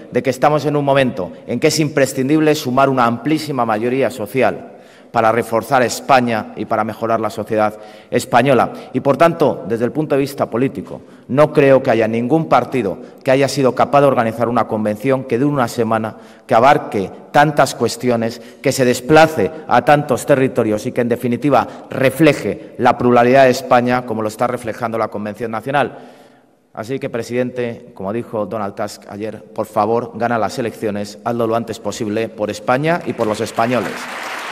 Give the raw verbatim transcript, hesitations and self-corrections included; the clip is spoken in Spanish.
de que estamos en un momento en que es imprescindible sumar una amplísima mayoría social para reforzar España y para mejorar la sociedad española. Y, por tanto, desde el punto de vista político, no creo que haya ningún partido que haya sido capaz de organizar una convención que dure una semana, que abarque tantas cuestiones, que se desplace a tantos territorios y que, en definitiva, refleje la pluralidad de España como lo está reflejando la Convención Nacional. Así que, presidente, como dijo Donald Tusk ayer, por favor, gana las elecciones, hazlo lo antes posible por España y por los españoles.